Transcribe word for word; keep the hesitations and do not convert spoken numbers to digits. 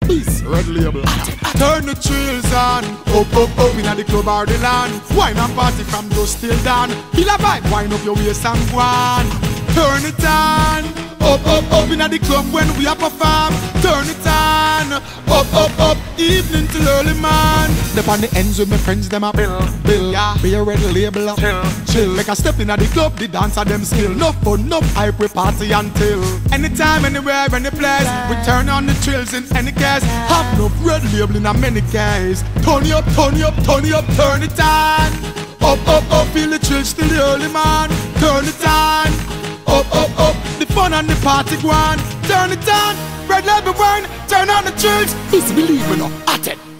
Peace, red label. Turn the trills on. Up, up, up inna the club or the land. Wine and party from dusk till dawn. Feel a vibe, wind up your waist and go on. Turn it on. Up, up, up inna the club when we a perform. Turn it on. Up, up, up, evening till early man. Dep on the ends with my friends, them a bill, bill. Yeah, be a red label, chill, chill. Like a step inna the club, the dancer them skill. No fun, no hype, we party until. Anytime, anywhere, any place. We turn on the trills in any case. Have no red label in a many case. Turn it up, turn it up, turn it up, turn it on. Up, up, up, feel the trills till the early man. Turn it on. Up, up, up, the fun and the party go on. Turn it on, red label wine, turn on the trills. Please believe me, no, at it.